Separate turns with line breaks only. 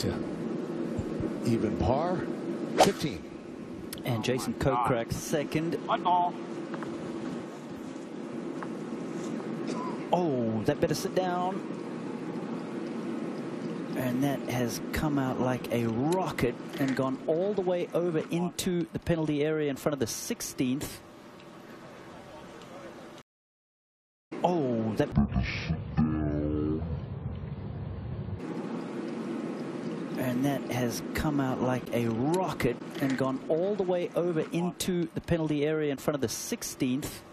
to even par. 15.
And Jason Kokrak second.
One ball.
Oh, that better sit down. And that has come out like a rocket and gone all the way over into the penalty area in front of the 16th. Oh, that. And that has come out like a rocket and gone all the way over into the penalty area in front of the 16th.